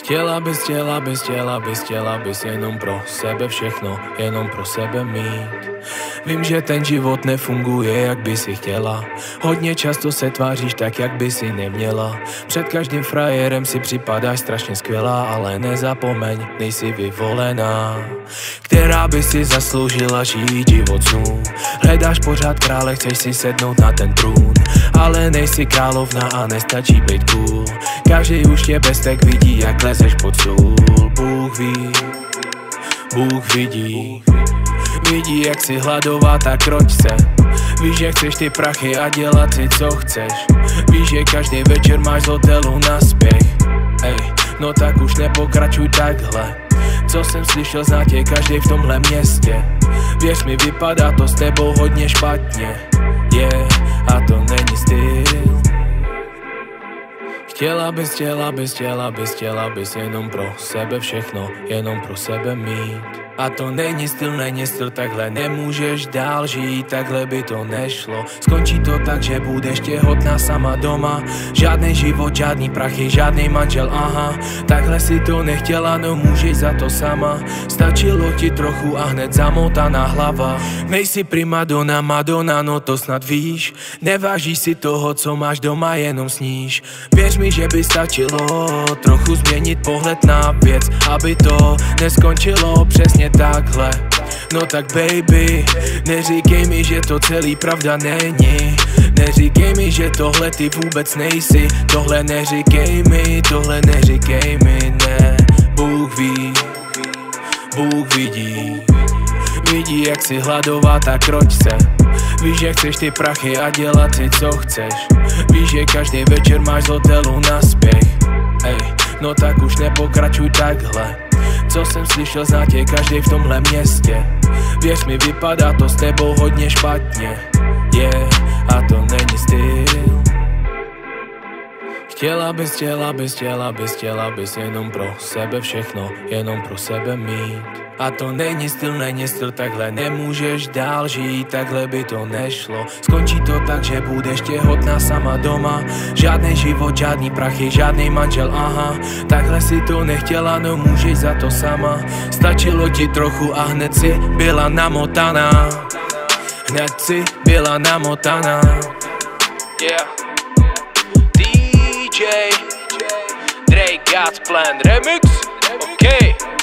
Chtěla bys jenom pro sebe všechno, jenom pro sebe mít. Vím, že ten život nefunguje, jak by si chtěla. Hodně často se tváříš tak, jak by si neměla. Před každým frajerem si připadáš strašně skvělá, ale nezapomeň, nejsi vyvolená, která by si zasloužila žít život snů. Hledáš pořád krále, chceš si sednout na ten trůn, ale nejsi královna a nestačí být cool. Každý už tě bez tak vidí, jak lezeš pod stůl. Bůh vidí, vidí, jak si hladová, tak roď se. Víš, že chceš ty prachy a dělat si, co chceš. Víš, že každý večer máš z hotelu na spěch. Ej, no tak už nepokračuj takhle. Co jsem slyšel, zná tě každý v tomhle městě. Věř mi, vypadá to s tebou hodně špatně. A to není styl. Chtěla bys jenom pro sebe všechno, jenom pro sebe mít. A to není styl, takhle nemůžeš dál žít, takhle by to nešlo. Skončí to tak, že budeš těhotná sama doma. Žádný život, žádný prachy, žádný manžel, aha. Takhle si to nechtěla, no můžeš za to sama. Stačilo ti trochu a hned zamotaná hlava. Nejsi primadona, Madonna, no to snad víš. Nevážíš si toho, co máš doma, jenom sníš. Věř mi, že by stačilo trochu změnit pohled na věc, aby to neskončilo přesně takhle. No tak baby, neříkej mi, že to celý pravda není. Neříkej mi, že tohle ty vůbec nejsi. Tohle neříkej mi, ne. Bůh ví, Bůh vidí, vidí, jak si hladová, tak roď se. Víš, že chceš ty prachy a dělat si, co chceš. Víš, že každý večer máš z hotelu na spěch. Ej, no tak už nepokračuj takhle. Co jsem slyšel, zná tě každý v tomhle městě. Věř mi, vypadá to s tebou hodně špatně. A to není styl. Chtěla bys jenom pro sebe všechno, jenom pro sebe mít. A to není styl, takhle nemůžeš dál žít, takhle by to nešlo. Skončí to tak, že budeš těhotná sama doma. Žádný život, žádný prachy, žádný manžel, aha. Takhle si to nechtěla, no můžeš za to sama. Stačilo ti trochu a hned si byla namotaná. DJ Drake God's Plan Remix. Okay.